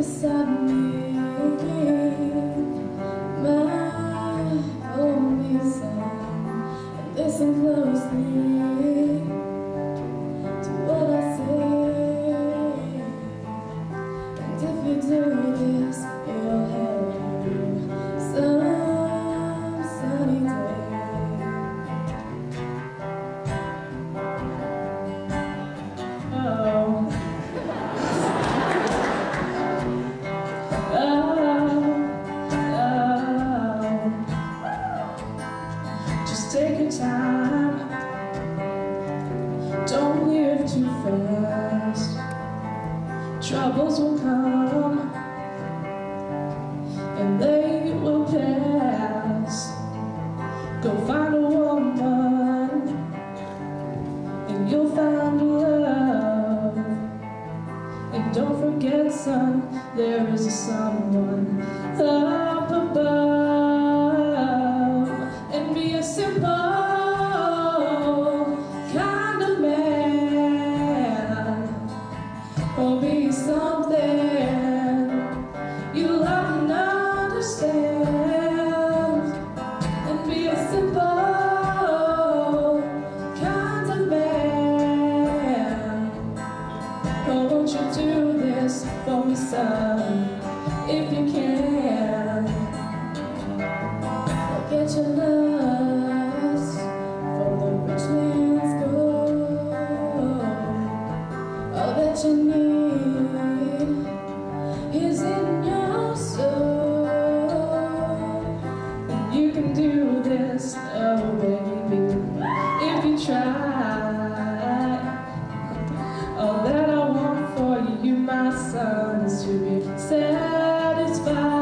beside me, my only son, and listen closely to what I say. And if you do this, it'll help you some sunny day. Take your time, don't live too fast. Troubles will come and they will pass. Go find a woman and you'll find love. And don't forget, son, there is someone up above. And be a simple kind of man, or be something you love and understand. And be a simple kind of man. Oh, won't you do this for me, son, if you can? Forget your lust for the rich man's gold. All that you need is in your soul. And you can do this, oh baby, if you try. All that I want for you, my son, is to be satisfied.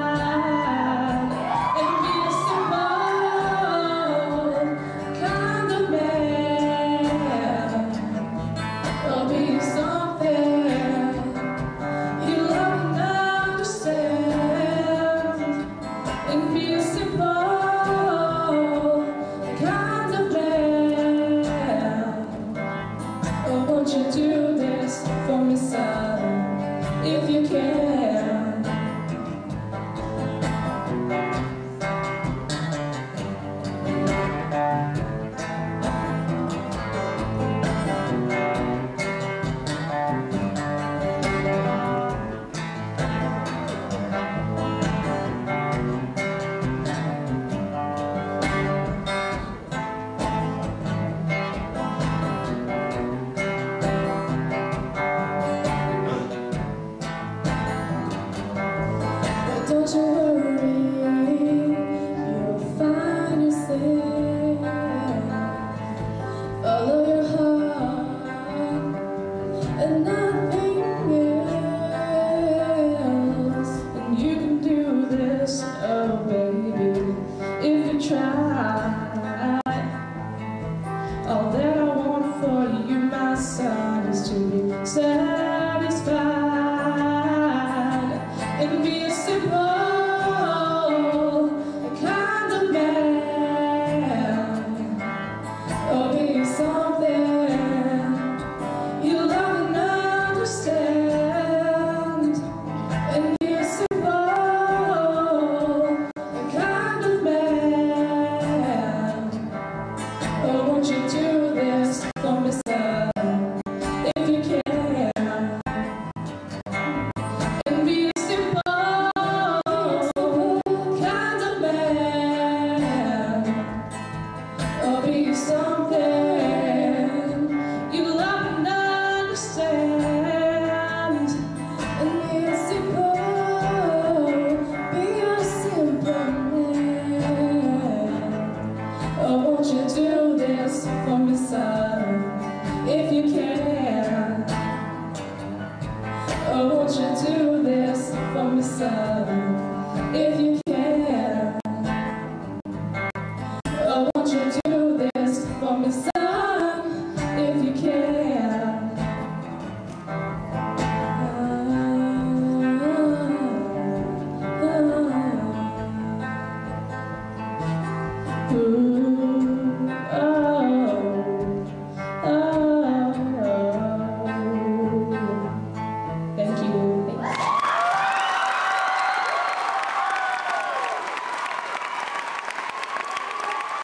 Won't you do this for me, son, if you can? Don't you worry, you'll find yourself. Follow your heart and nothing else. And you can do this, oh baby, if you try. All that I want for you, my son, is to be satisfied and be a simple kind of man, or be something you love and understand. And be a simple kind of man. Oh, won't you do this for me, son, if you can? And be a simple kind of man, or be something you love and understand. And be a simple man. Oh, won't you do this for me, son?